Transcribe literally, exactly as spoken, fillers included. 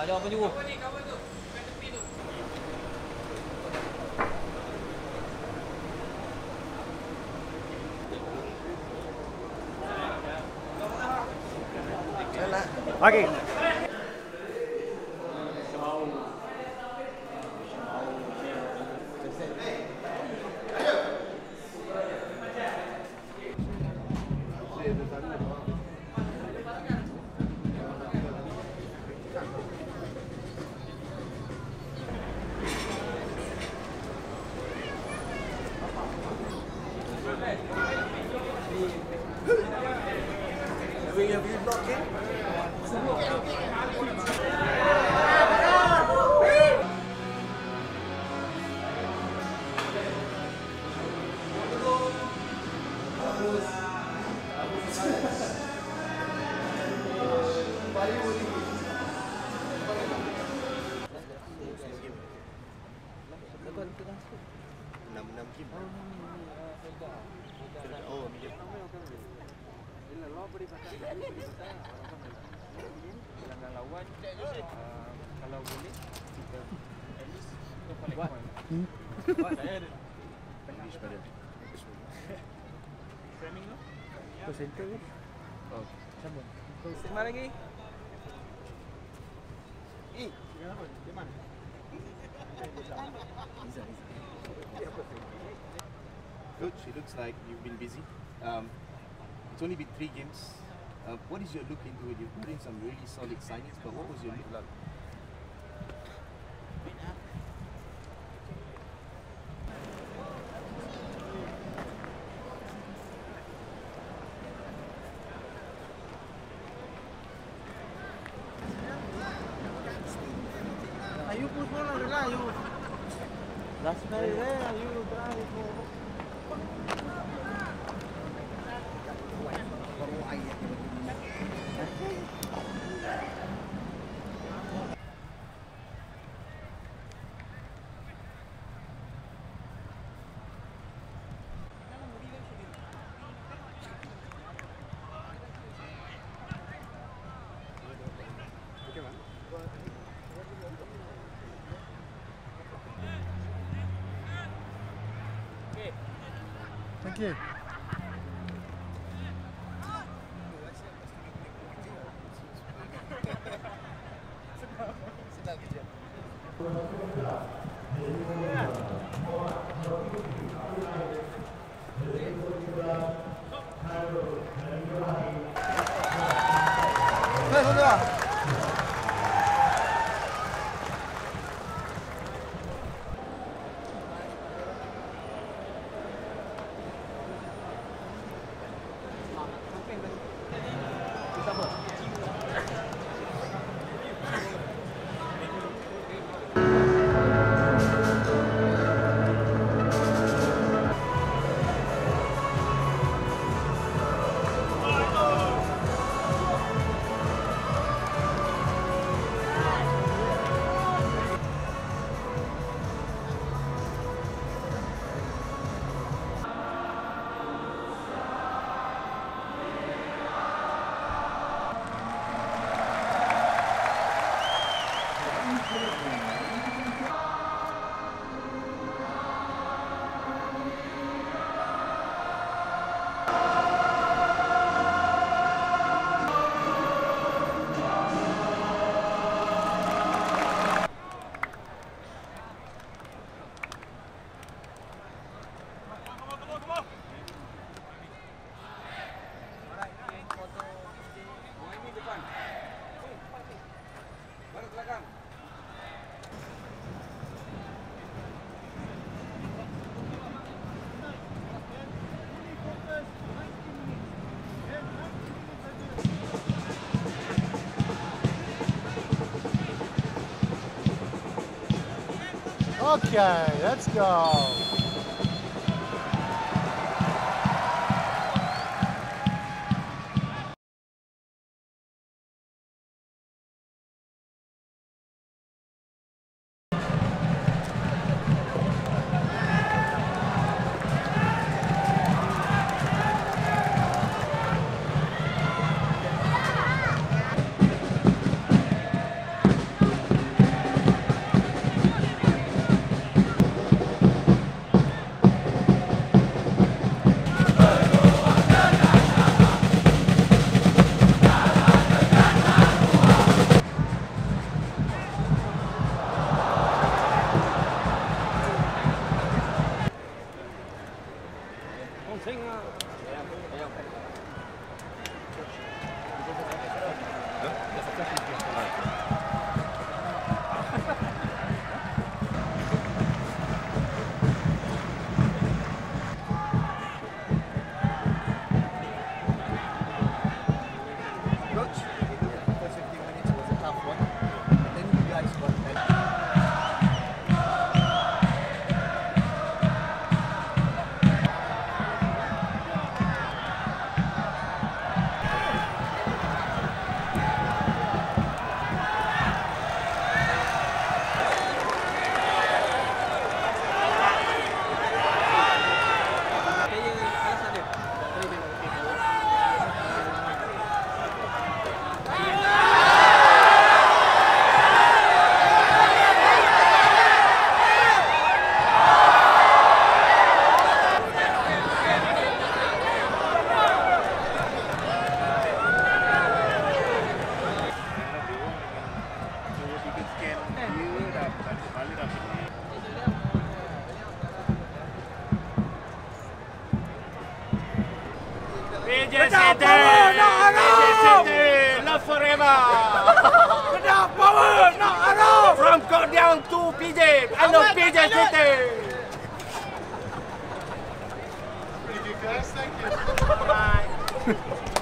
Ah, jangan penjuru. Okey. Have you not in? enam game. Oh, medium. Jangan lawan, kalau boleh kita at least kita collect point. Buat saya ada. Finish pada. Framing tu? Kau center ni. Oh. Sama. Sembang lagi. Eh, kenapa? Di mana? Coach, it looks like you've been busy. Um, it's only been three games. Uh, what is your look into it? You've put in some really solid signings, but what was your look like? You put one on the line, you. Last night there, you drive for. Thank you. Okay, let's go. Coach, the first fifteen minutes was a tough one. And then you guys got better. P J City! P J City! Love forever! Kedah power! Nak Arab! From Kordiang to P J! I love P J City! Thank you. Bye.